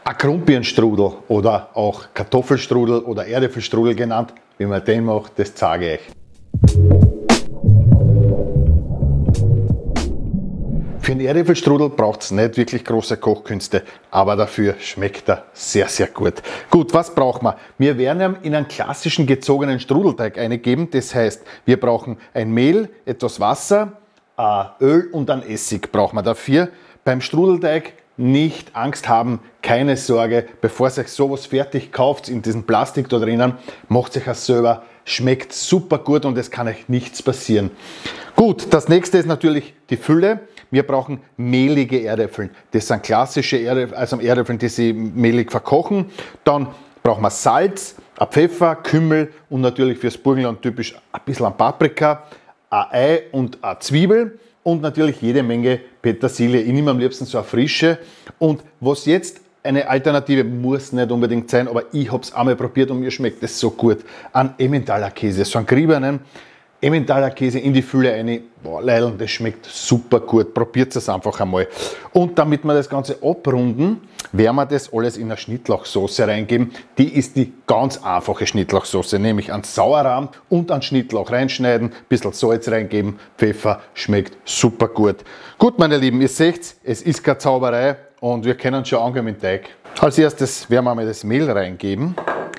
Ein Krumpirnstrudel oder auch Kartoffelstrudel oder Erdäpfelstrudel genannt, wie man den macht, das zeige ich euch. Für einen Erdäpfelstrudel braucht es nicht wirklich große Kochkünste, aber dafür schmeckt er sehr, sehr gut. Gut, was brauchen wir? Wir werden ihn in einen klassischen gezogenen Strudelteig eingeben. Das heißt, wir brauchen ein Mehl, etwas Wasser, Öl und ein Essig brauchen wir dafür. Beim Strudelteig nicht Angst haben, keine Sorge, bevor ihr euch sowas fertig kauft in diesem Plastik da drinnen, macht euch das selber, schmeckt super gut und es kann euch nichts passieren. Gut, das nächste ist natürlich die Fülle. Wir brauchen mehlige Erdäpfel. Das sind klassische Erdäpfel, also Erdäpfel, die sie mehlig verkochen. Dann brauchen wir Salz, Pfeffer, Kümmel und natürlich fürs Burgenland typisch ein bisschen Paprika, ein Ei und eine Zwiebel. Und natürlich jede Menge Petersilie. Ich nehme am liebsten so eine frische. Und was jetzt eine Alternative muss nicht unbedingt sein, aber ich habe es einmal probiert und mir schmeckt es so gut. Ein Emmentaler Käse, so einen geriebenen Emmentaler Käse in die Fülle rein. Boah, Leute, das schmeckt super gut. Probiert es einfach einmal. Und damit wir das Ganze abrunden, werden wir das alles in eine Schnittlauchsoße reingeben. Die ist die ganz einfache Schnittlauchsoße, nämlich einen Sauerrahm und einen Schnittlauch reinschneiden, ein bisschen Salz reingeben, Pfeffer, schmeckt super gut. Gut, meine Lieben, ihr seht, es ist keine Zauberei und wir können schon angehen mit dem Teig. Als erstes werden wir mal das Mehl reingeben.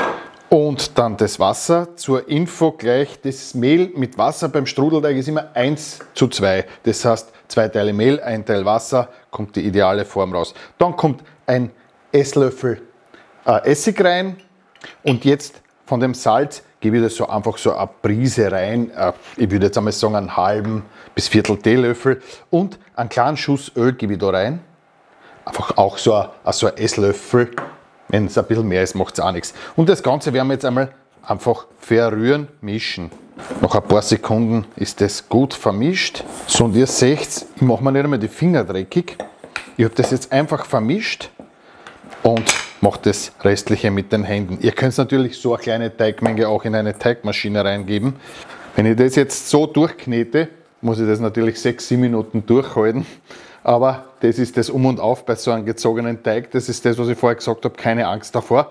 Und dann das Wasser. Zur Info gleich, das Mehl mit Wasser beim Strudelteig ist immer 1:2. Das heißt, 2 Teile Mehl, 1 Teil Wasser, kommt die ideale Form raus. Dann kommt ein Esslöffel Essig rein und jetzt von dem Salz gebe ich das so einfach so eine Prise rein. Ich würde jetzt einmal sagen einen halben bis Viertel Teelöffel und einen kleinen Schuss Öl gebe ich da rein. Einfach auch so ein Esslöffel. Wenn es ein bisschen mehr ist, macht es auch nichts. Und das Ganze werden wir jetzt einmal einfach verrühren, mischen. Nach ein paar Sekunden ist das gut vermischt. So, und ihr seht, ich mache mir nicht einmal die Finger dreckig. Ich habe das jetzt einfach vermischt und mache das Restliche mit den Händen. Ihr könnt natürlich so eine kleine Teigmenge auch in eine Teigmaschine reingeben. Wenn ich das jetzt so durchknete, muss ich das natürlich 6-7 Minuten durchhalten. Aber das ist das Um und Auf bei so einem gezogenen Teig. Das ist das, was ich vorher gesagt habe, keine Angst davor.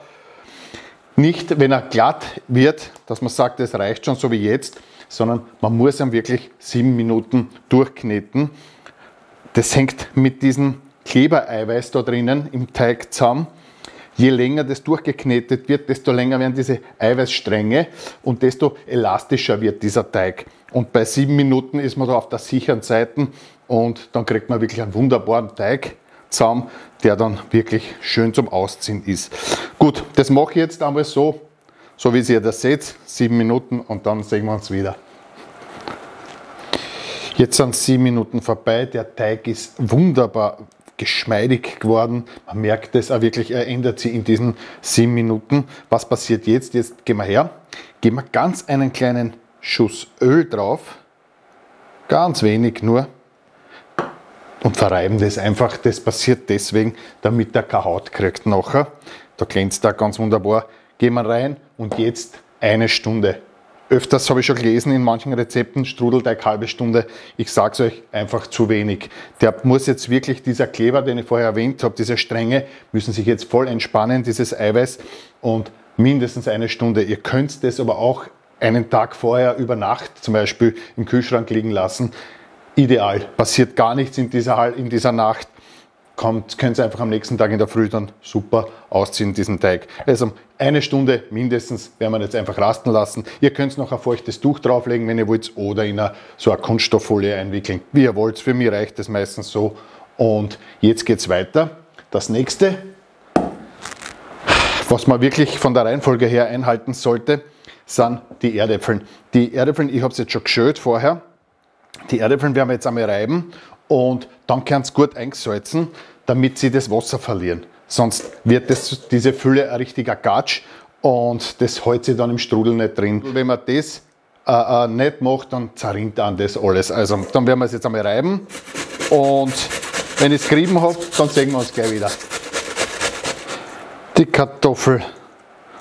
Nicht, wenn er glatt wird, dass man sagt, das reicht schon, so wie jetzt, sondern man muss ihn wirklich 7 Minuten durchkneten. Das hängt mit diesem Klebereiweiß da drinnen im Teig zusammen. Je länger das durchgeknetet wird, desto länger werden diese Eiweißstränge und desto elastischer wird dieser Teig. Und bei 7 Minuten ist man da auf der sicheren Seite und dann kriegt man wirklich einen wunderbaren Teig zusammen, der dann wirklich schön zum Ausziehen ist. Gut, das mache ich jetzt einmal so wie ihr das seht, 7 Minuten und dann sehen wir uns wieder. Jetzt sind 7 Minuten vorbei, der Teig ist wunderbar geschmeidig geworden. Man merkt es auch wirklich, er ändert sich in diesen 7 Minuten. Was passiert jetzt? Jetzt gehen wir her, geben wir ganz einen kleinen Schuss Öl drauf, ganz wenig nur, und verreiben das einfach. Das passiert deswegen, damit er keine Haut kriegt nachher. Da glänzt er ganz wunderbar. Gehen wir rein und jetzt 1 Stunde. Öfters habe ich schon gelesen in manchen Rezepten, Strudelteig halbe Stunde. Ich sage es euch, einfach zu wenig. Der muss jetzt wirklich, dieser Kleber, den ich vorher erwähnt habe, diese Stränge, müssen sich jetzt voll entspannen, dieses Eiweiß, und mindestens 1 Stunde. Ihr könnt das aber auch einen Tag vorher über Nacht zum Beispiel im Kühlschrank liegen lassen. Ideal. Passiert gar nichts in dieser Nacht. Könnt ihr einfach am nächsten Tag in der Früh dann super ausziehen, diesen Teig. Also 1 Stunde mindestens werden wir jetzt einfach rasten lassen. Ihr könnt noch ein feuchtes Tuch drauflegen, wenn ihr wollt, oder in so eine Kunststofffolie einwickeln, wie ihr wollt. Für mich reicht das meistens so. Und jetzt geht es weiter. Das nächste, was man wirklich von der Reihenfolge her einhalten sollte, sind die Erdäpfel. Die Erdäpfel, ich habe es jetzt schon geschält vorher. Die Erdäpfel werden wir jetzt einmal reiben und dann können sie gut eingesalzen, damit sie das Wasser verlieren. Sonst wird diese Fülle ein richtiger Gatsch und das hält sich dann im Strudel nicht drin. Wenn man das nicht macht, dann zerrinnt an das alles. Also dann werden wir es jetzt einmal reiben und wenn ich es gerieben habe, dann sehen wir uns gleich wieder. Die Kartoffeln,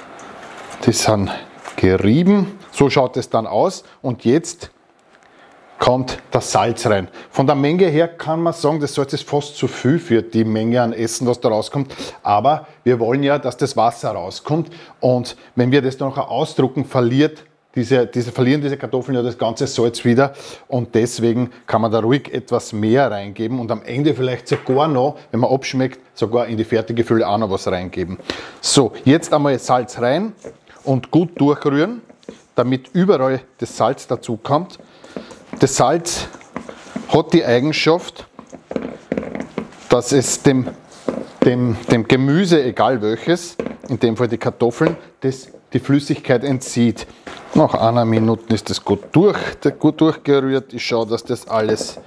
die sind gerieben. So schaut es dann aus und jetzt kommt das Salz rein. Von der Menge her kann man sagen, das Salz ist fast zu viel für die Menge an Essen, was da rauskommt. Aber wir wollen ja, dass das Wasser rauskommt. Und wenn wir das dann noch ausdrucken, verlieren diese Kartoffeln ja das ganze Salz wieder. Und deswegen kann man da ruhig etwas mehr reingeben und am Ende vielleicht sogar noch, wenn man abschmeckt, sogar in die fertige Fülle auch noch was reingeben. So, jetzt einmal Salz rein und gut durchrühren, damit überall das Salz dazu kommt. Das Salz hat die Eigenschaft, dass es dem Gemüse, egal welches, in dem Fall die Kartoffeln, die Flüssigkeit entzieht. Nach einer Minute ist das gut durchgerührt. Ich schaue, dass das alles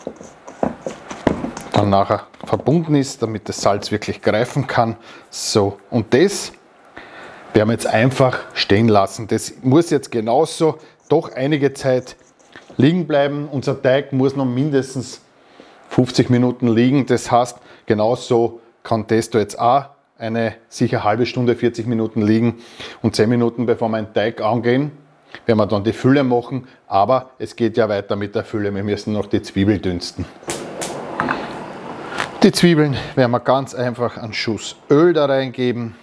dann nachher verbunden ist, damit das Salz wirklich greifen kann. So, und das werden wir jetzt einfach stehen lassen. Das muss jetzt genauso doch einige Zeit liegen bleiben. Unser Teig muss noch mindestens 50 Minuten liegen. Das heißt, genauso kann das da jetzt auch eine sicher halbe Stunde, 40 Minuten liegen. Und 10 Minuten bevor wir den Teig angehen, werden wir dann die Fülle machen. Aber es geht ja weiter mit der Fülle. Wir müssen noch die Zwiebel dünsten. Die Zwiebeln werden wir ganz einfach einen Schuss Öl da reingeben.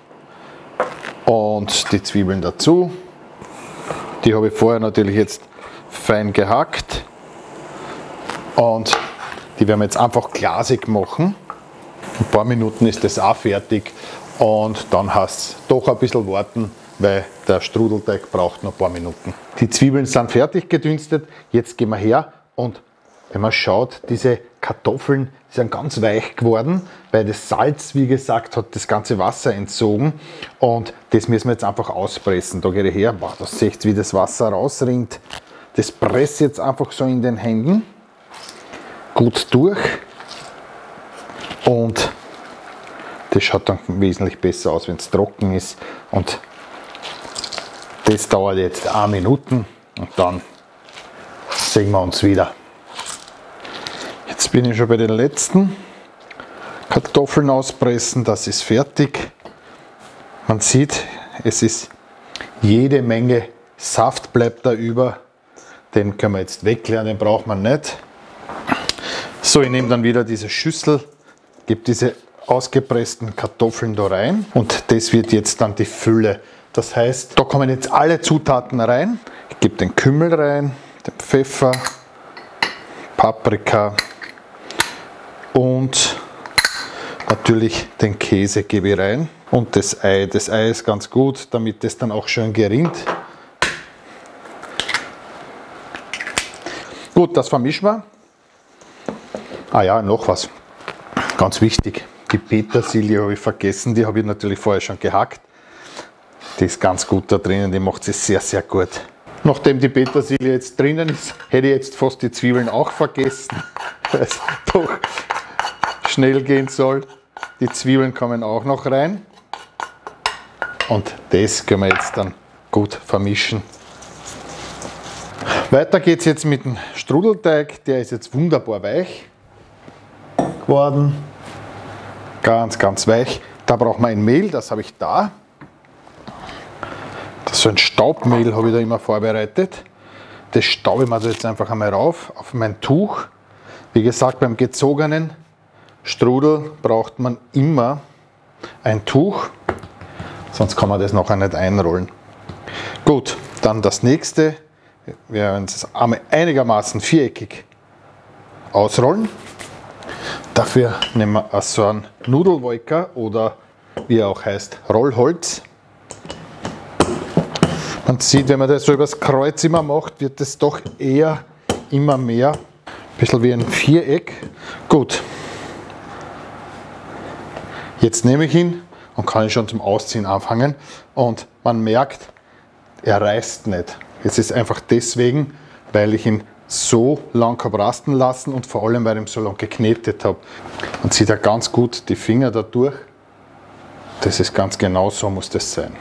Und die Zwiebeln dazu. Die habe ich vorher natürlich jetzt fein gehackt und die werden wir jetzt einfach glasig machen. Ein paar Minuten ist das auch fertig und dann heißt es doch ein bisschen warten, weil der Strudelteig braucht noch ein paar Minuten. Die Zwiebeln sind fertig gedünstet, jetzt gehen wir her und wenn man schaut, diese Kartoffeln sind ganz weich geworden, weil das Salz, wie gesagt, hat das ganze Wasser entzogen und das müssen wir jetzt einfach auspressen. Da gehe ich her, boah, da seht ihr, wie das Wasser rausrinnt. Das presse ich jetzt einfach so in den Händen gut durch und das schaut dann wesentlich besser aus, wenn es trocken ist. Und das dauert jetzt 1 Minute und dann sehen wir uns wieder. Jetzt bin ich schon bei den letzten Kartoffeln auspressen, das ist fertig. Man sieht, es ist jede Menge Saft bleibt da über. Den können wir jetzt wegleeren, den braucht man nicht. So, ich nehme dann wieder diese Schüssel, gebe diese ausgepressten Kartoffeln da rein und das wird jetzt dann die Fülle. Das heißt, da kommen jetzt alle Zutaten rein. Ich gebe den Kümmel rein, den Pfeffer, Paprika und natürlich den Käse gebe ich rein und das Ei. Das Ei ist ganz gut, damit das dann auch schön gerinnt. Gut, das vermischen wir. Ah ja, noch was. Ganz wichtig. Die Petersilie habe ich vergessen. Die habe ich natürlich vorher schon gehackt. Die ist ganz gut da drinnen. Die macht sie sehr, sehr gut. Nachdem die Petersilie jetzt drinnen ist, hätte ich jetzt fast die Zwiebeln auch vergessen, weil es doch schnell gehen soll. Die Zwiebeln kommen auch noch rein. Und das können wir jetzt dann gut vermischen. Weiter geht es jetzt mit dem Strudelteig, der ist jetzt wunderbar weich geworden. Ganz, ganz weich. Da braucht man ein Mehl, das habe ich da. Das ist so ein Staubmehl, habe ich da immer vorbereitet. Das staube ich mir jetzt einfach einmal rauf auf mein Tuch. Wie gesagt, beim gezogenen Strudel braucht man immer ein Tuch, sonst kann man das nachher nicht einrollen. Gut, dann das nächste. Wir werden es einigermaßen viereckig ausrollen. Dafür nehmen wir so einen Nudelwolker oder wie er auch heißt, Rollholz. Man sieht, wenn man das so übers Kreuz immer macht, wird das doch eher immer mehr. Ein bisschen wie ein Viereck. Gut. Jetzt nehme ich ihn und kann ihn schon zum Ausziehen anfangen. Und man merkt, er reißt nicht. Es ist einfach deswegen, weil ich ihn so lang habe rasten lassen und vor allem, weil ich ihn so lange geknetet habe. Man sieht ja ganz gut die Finger da durch. Das ist ganz genau so, muss das sein.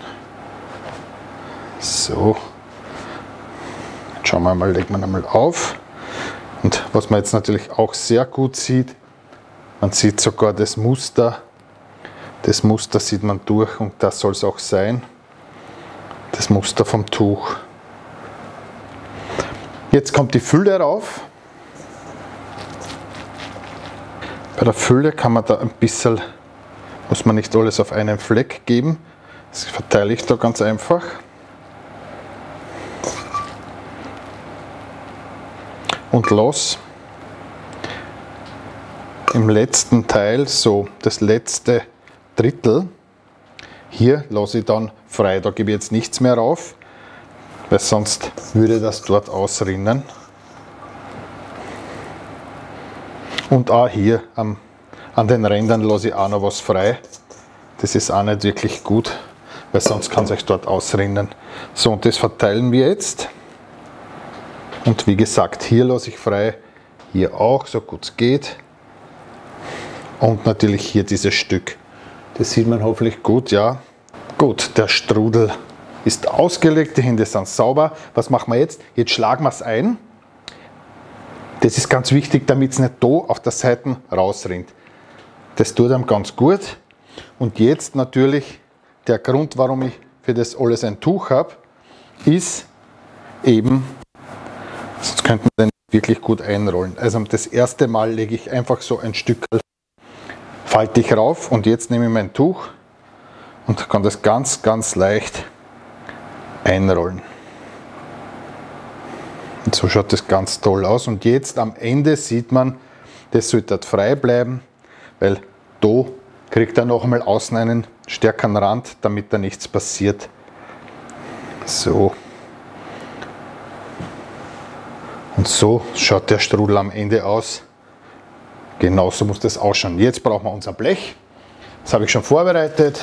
So. Jetzt schauen wir mal, legen wir einmal auf. Und was man jetzt natürlich auch sehr gut sieht, man sieht sogar das Muster. Das Muster sieht man durch und das soll es auch sein. Das Muster vom Tuch. Jetzt kommt die Fülle rauf. Bei der Fülle kann man da ein bisschen, muss man nicht alles auf einen Fleck geben. Das verteile ich da ganz einfach. Und lasse im letzten Teil, so das letzte Drittel, hier lasse ich dann frei. Da gebe ich jetzt nichts mehr rauf, weil sonst würde das dort ausrinnen. Und auch hier an den Rändern lasse ich auch noch was frei. Das ist auch nicht wirklich gut, weil sonst kann es euch dort ausrinnen. So, und das verteilen wir jetzt. Und wie gesagt, hier lasse ich frei, hier auch, so gut es geht. Und natürlich hier dieses Stück. Das sieht man hoffentlich gut, ja. Gut, der Strudel ist ausgelegt, die Hände sind sauber. Was machen wir jetzt? Jetzt schlagen wir es ein. Das ist ganz wichtig, damit es nicht da auf der Seite rausrinnt. Das tut einem ganz gut. Und jetzt natürlich der Grund, warum ich für das alles ein Tuch habe, ist eben, sonst könnte man den wirklich gut einrollen. Also das erste Mal lege ich einfach so ein Stück, falte ich rauf und jetzt nehme ich mein Tuch und kann das ganz, ganz leicht einrollen. Und so schaut das ganz toll aus. Und jetzt am Ende sieht man, das sollte frei bleiben, weil da kriegt er noch einmal außen einen stärkeren Rand, damit da nichts passiert. So. Und so schaut der Strudel am Ende aus. Genauso muss das ausschauen. Jetzt brauchen wir unser Blech. Das habe ich schon vorbereitet.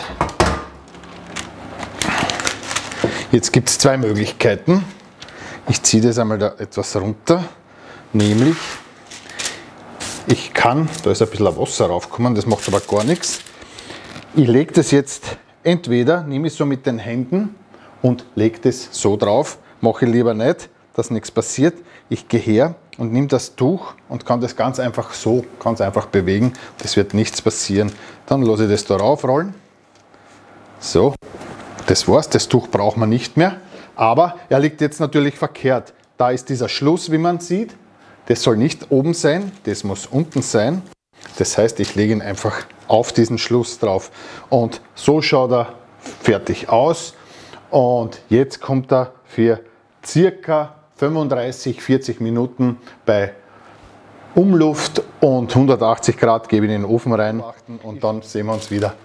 Jetzt gibt es zwei Möglichkeiten. Ich ziehe das einmal da etwas runter. Nämlich, ich kann, da ist ein bisschen Wasser raufgekommen, das macht aber gar nichts. Ich lege das jetzt, entweder nehme ich so mit den Händen und lege das so drauf. Mache ich lieber nicht, dass nichts passiert. Ich gehe her und nehme das Tuch und kann das ganz einfach so, ganz einfach bewegen. Das wird nichts passieren. Dann lasse ich das da raufrollen. So, das war's. Das Tuch braucht man nicht mehr. Aber er liegt jetzt natürlich verkehrt. Da ist dieser Schluss, wie man sieht. Das soll nicht oben sein, das muss unten sein. Das heißt, ich lege ihn einfach auf diesen Schluss drauf. Und so schaut er fertig aus. Und jetzt kommt er für circa 35, 40 Minuten bei Umluft und 180 Grad gebe ich in den Ofen rein und dann sehen wir uns wieder.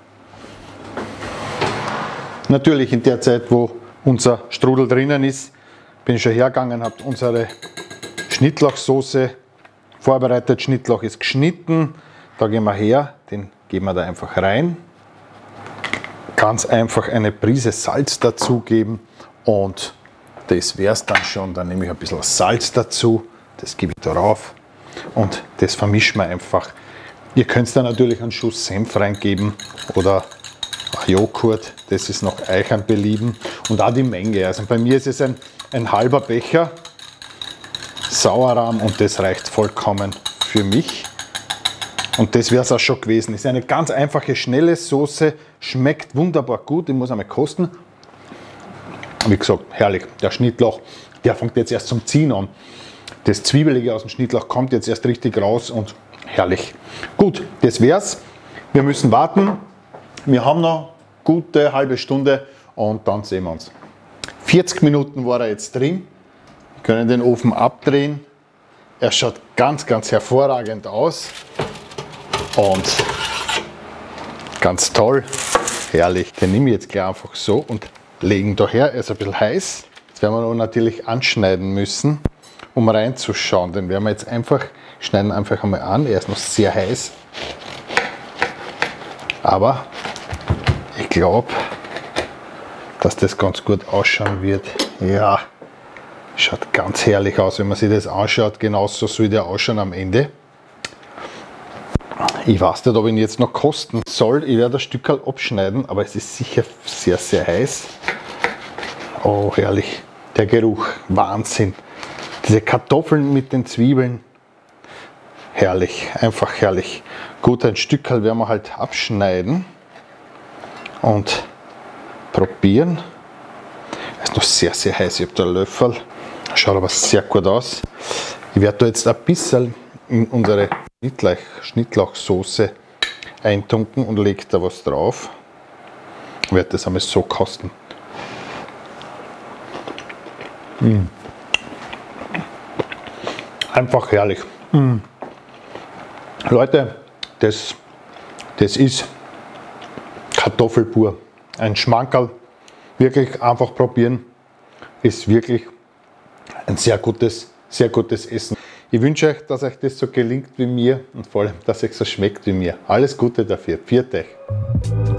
Natürlich in der Zeit, wo unser Strudel drinnen ist, bin ich schon hergegangen, habe unsere Schnittlauchsoße vorbereitet. Schnittlauch ist geschnitten, da gehen wir her, den geben wir da einfach rein. Ganz einfach eine Prise Salz dazugeben und das wäre es dann schon. Dann nehme ich ein bisschen Salz dazu, das gebe ich darauf und das vermischen wir einfach. Ihr könnt da natürlich einen Schuss Senf reingeben oder Joghurt, das ist noch euch ein Belieben. Und auch die Menge. Also bei mir ist es ein halber Becher Sauerrahm und das reicht vollkommen für mich. Und das wäre es auch schon gewesen. Ist eine ganz einfache, schnelle Soße, schmeckt wunderbar gut. Ich muss einmal kosten. Wie gesagt, herrlich. Der Schnittlauch, der fängt jetzt erst zum Ziehen an. Das Zwiebelige aus dem Schnittlauch kommt jetzt erst richtig raus und herrlich. Gut, das wär's. Wir müssen warten. Wir haben noch gute halbe Stunde und dann sehen wir uns. 40 Minuten war er jetzt drin. Wir können den Ofen abdrehen. Er schaut ganz, ganz hervorragend aus. Und ganz toll. Herrlich. Den nehme ich jetzt gleich einfach so und legen daher. Er ist ein bisschen heiß. Jetzt werden wir noch natürlich anschneiden müssen, um reinzuschauen. Den werden wir jetzt einfach, schneiden einfach einmal an. Er ist noch sehr heiß. Aber ich glaube, dass das ganz gut ausschauen wird. Ja, schaut ganz herrlich aus, wenn man sich das anschaut. Genauso soll der ausschauen am Ende. Ich weiß nicht, ob ich ihn jetzt noch kosten soll. Ich werde das Stück abschneiden, aber es ist sicher sehr, sehr heiß. Oh, herrlich. Der Geruch, Wahnsinn. Diese Kartoffeln mit den Zwiebeln. Herrlich, einfach herrlich. Gut, ein Stück werden wir halt abschneiden und probieren. Er ist noch sehr, sehr heiß. Ich habe da einen Löffel. Schaut aber sehr gut aus. Ich werde da jetzt ein bisschen in unsere Schnittlauchsoße eintunken und lege da was drauf. Ich werde das einmal so kosten. Einfach herrlich. Leute, das ist Kartoffel pur. Ein Schmankerl. Wirklich einfach probieren. Ist wirklich ein sehr gutes Essen. Ich wünsche euch, dass euch das so gelingt wie mir und vor allem, dass euch so schmeckt wie mir. Alles Gute dafür. Pfiat euch.